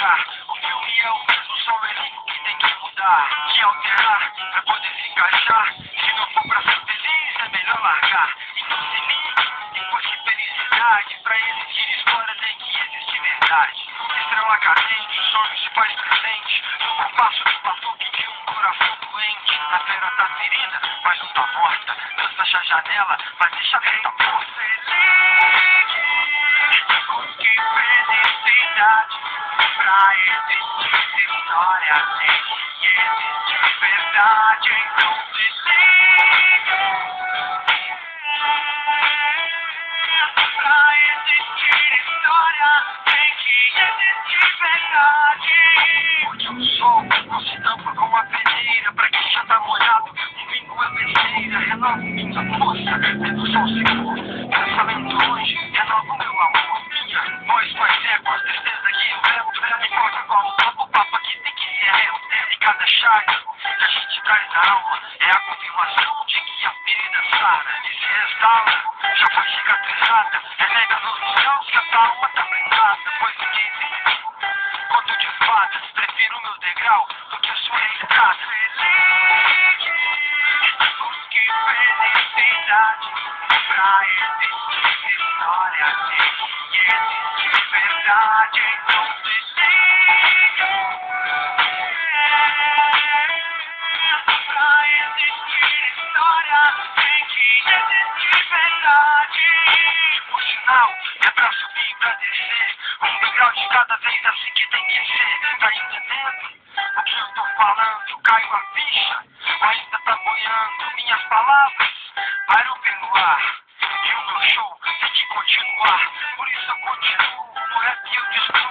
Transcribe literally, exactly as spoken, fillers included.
mudar. O filme é o mesmo, só o elenco que tem que mudar. Que alterar pra poder se encaixar. Se não for pra ser feliz, é melhor largar. Então se ligue e curte felicidade. Pra existir história tem que existir verdade. Estrela cadente, o sonho se faz presente. No compasso do batuque de um coração doente. A fera tá ferida, mas não tá morta. Dança a janela, mas deixa a porta porta. Busque felicidade. Pra existir história tem que existir verdade. Então se liga. Pra existir história tem que existir verdade. Porque o sol não se tampa com a peneira. Pra quem já tá molhado, um vinho é besteira. Renova minha força, dentro do sol seguro. Pensamento longe, renova o meu amor. Minha voz faz eco, a tristeza que eu levo. Não importa qual o papo, o papo aqui tem que ser real. E cada chaga que a gente traz na alma é a confirmação de que a ferida sara e se restaura. Já foi cicatrizada, renega nos céus que a alma tá blindada. Pois ninguém tem conto de fadas, prefiro o meu degrau do que a sua estrada. Busque felicidade. Pra existir história tem que existir verdade. Então se liga. Pra existir história tem que existir verdade. Por sinal, é pra subir e pra descer. Um degrau de cada vez, assim que tem que ser. Tá entendendo o que eu tô falando? Caiu a ficha, ou ainda tá boiando? Minhas palavras param pelo ar. E o meu show tem que continuar. Por isso eu continuo no rap e eu discuto.